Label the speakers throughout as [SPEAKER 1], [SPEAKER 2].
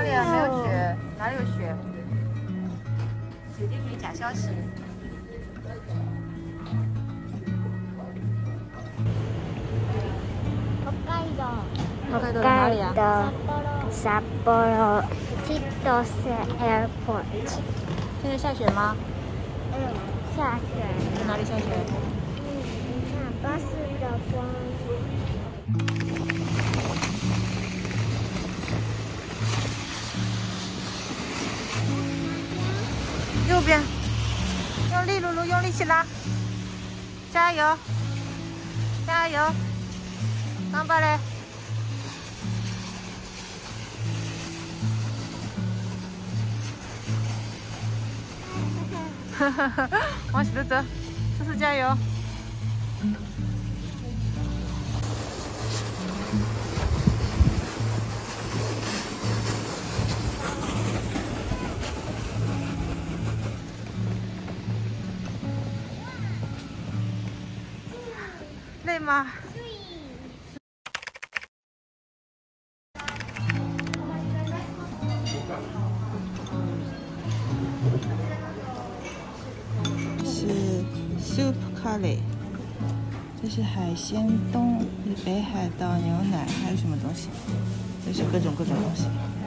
[SPEAKER 1] 哪里啊？没有雪，哪里有雪？雪地里假消息。北海道哪里啊
[SPEAKER 2] ？Sapporo Chitose Airport。
[SPEAKER 1] 现在下雪吗？
[SPEAKER 2] 下雪。
[SPEAKER 1] 在哪里下雪？
[SPEAKER 2] 你看巴士的光。
[SPEAKER 1] 右边，用力，露露，用力气拉，加油，加油，頑張れ。哈哈哈，往喜的走，思思加油。累吗？是 soup curry， 这是海鲜冻，是北海道牛奶，还有什么东西？这是各种东西。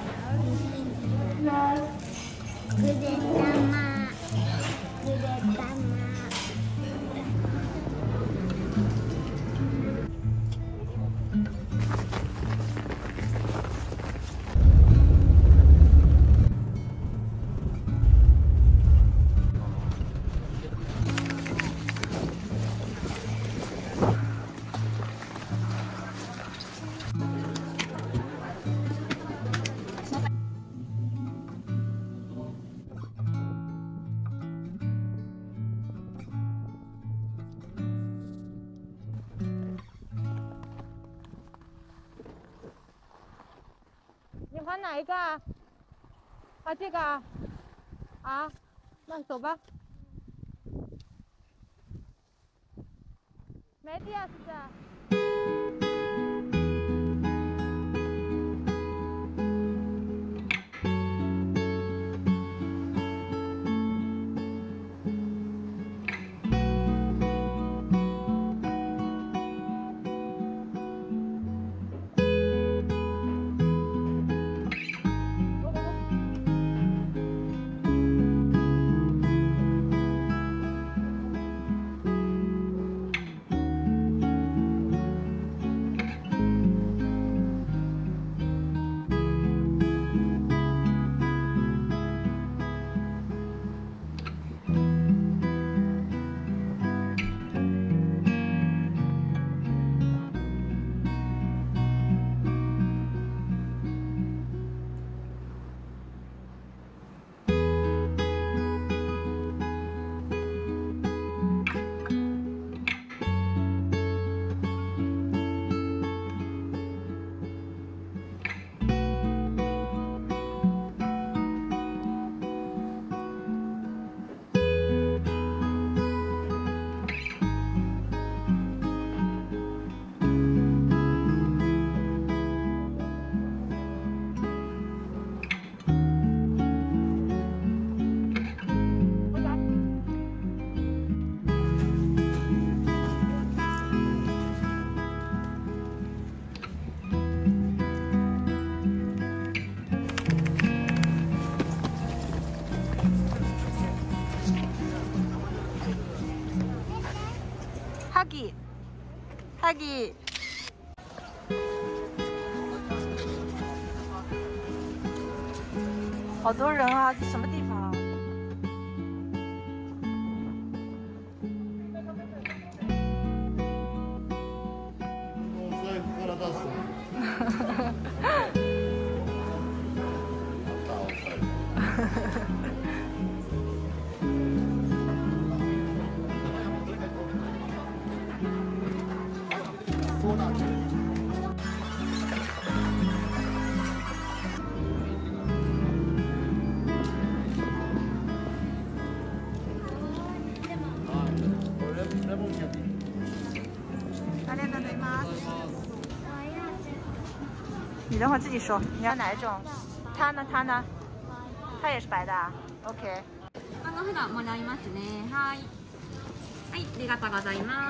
[SPEAKER 1] 你还哪一个啊？啊，这个啊？啊，那走吧。没地啊，是不是？哈吉，好多人啊！这什么地方？你等会儿自己说，你要哪一种？ 他呢？他呢？他也是白的啊。OK。
[SPEAKER 3] 普段もらいますね。はい。はい、ありがとうございます。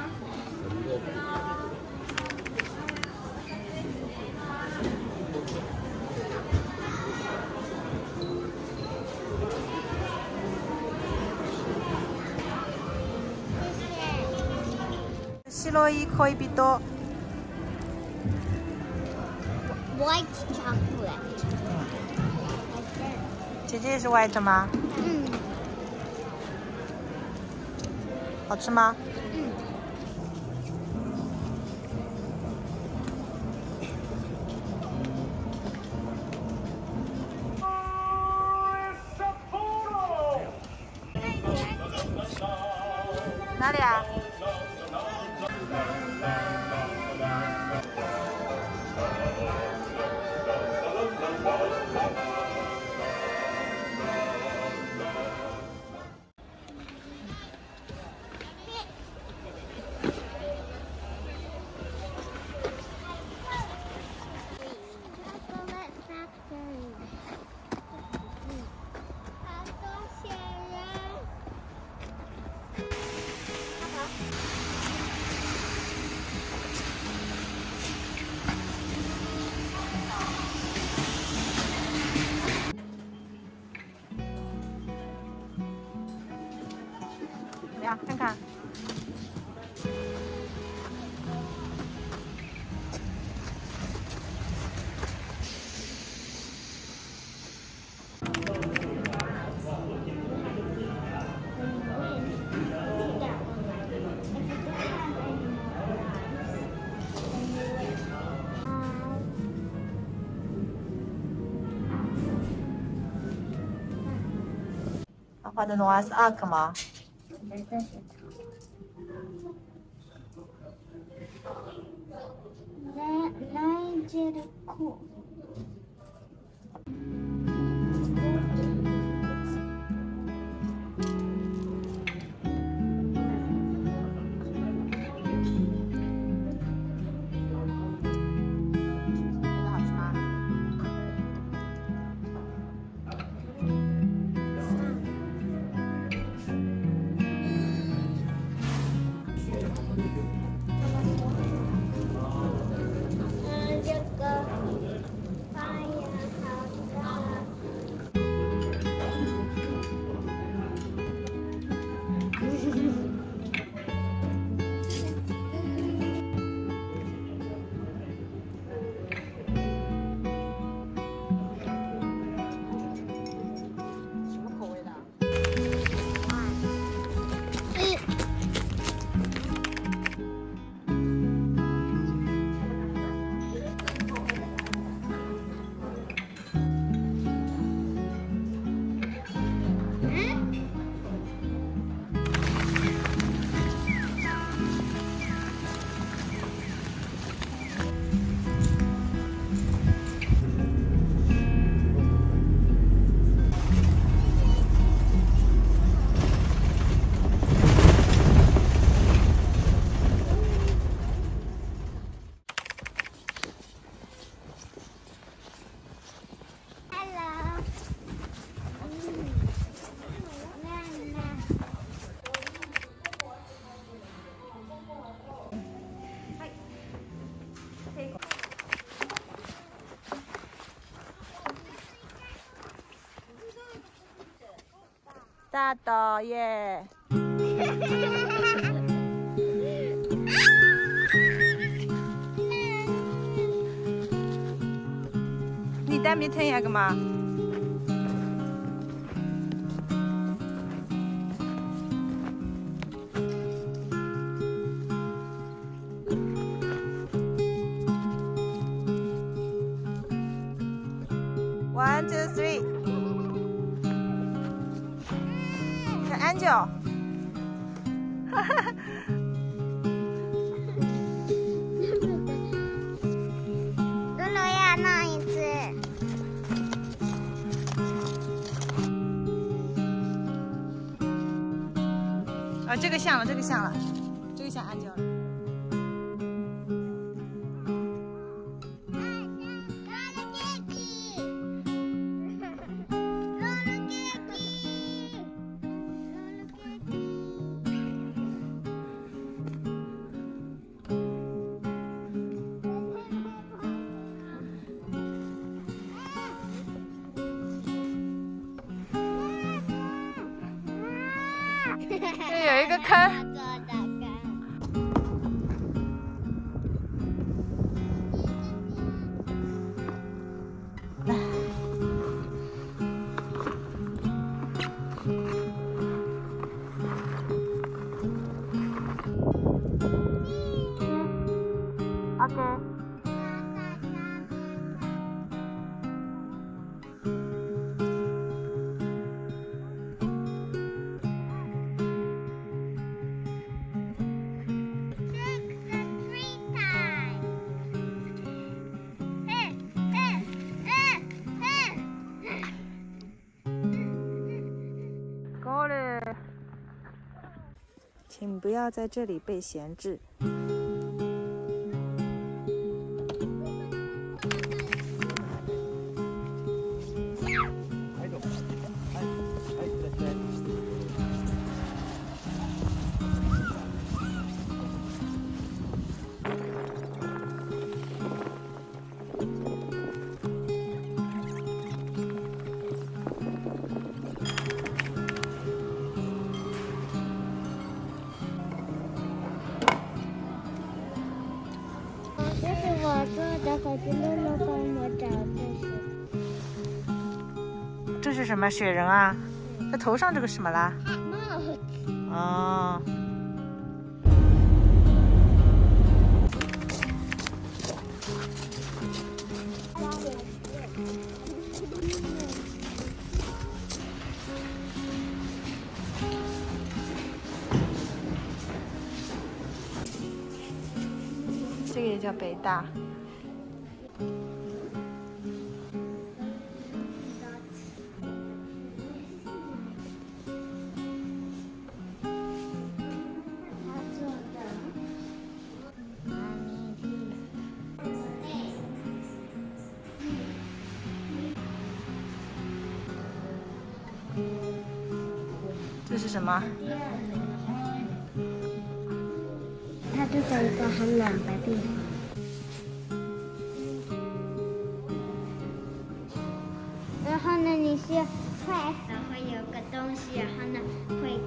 [SPEAKER 1] 白い恋人。
[SPEAKER 2] White chocolate。
[SPEAKER 1] 姐姐也是 white 吗？
[SPEAKER 2] 嗯。
[SPEAKER 1] 好吃吗？
[SPEAKER 2] 嗯。
[SPEAKER 1] 哪里啊？看看。他画的诺瓦斯阿克吗？
[SPEAKER 2] 来这里哭。
[SPEAKER 1] 大导耶！你带没听呀个嘛？1, 2, 3。Angel， 哈哈哈。
[SPEAKER 2] 露露要弄一次。
[SPEAKER 1] 啊，这个像了，这个像了，这个像 Angel 了。 这有一个坑。OK。请不要在这里被闲置。
[SPEAKER 2] 我做的，可是露露帮我找这些。
[SPEAKER 1] 这是什么雪人啊？在头上这个什么啦？
[SPEAKER 2] 帽子。
[SPEAKER 1] 哦。这个也叫北大。这是什么？
[SPEAKER 2] 它就在一个很冷的地方。然后呢，你是快手会有个东西，然后呢会。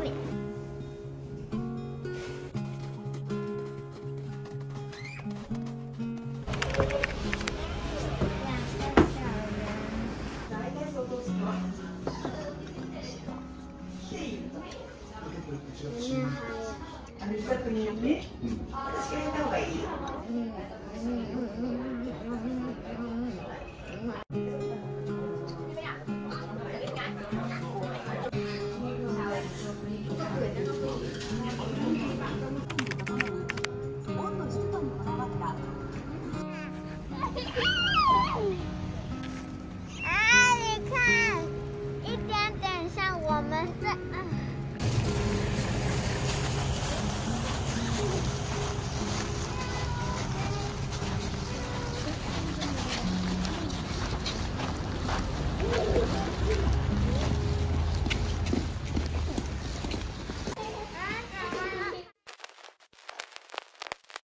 [SPEAKER 2] 你看，一点点像我们这。